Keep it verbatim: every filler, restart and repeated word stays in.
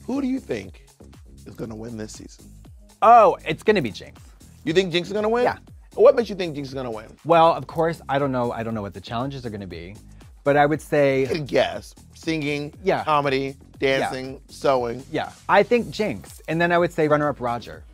Who do you think is gonna win this season? Oh, it's gonna be Jinkx. You think Jinkx is gonna win? Yeah. What makes you think Jinkx is gonna win? Well, of course, I don't know. I don't know what the challenges are gonna be, but I would say. You can guess. Singing, Yeah. comedy, dancing, Yeah. sewing. Yeah, I think Jinkx, and then I would say runner-up Roger.